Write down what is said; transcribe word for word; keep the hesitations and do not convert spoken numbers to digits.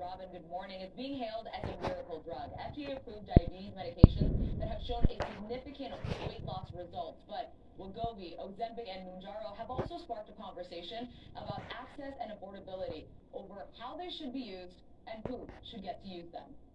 Robin, good morning. It's being hailed as a miracle drug. F D A-approved diabetes medications that have shown a significant weight loss results. But Wegovy, Ozempic, and Mounjaro have also sparked a conversation about access and affordability over how they should be used and who should get to use them.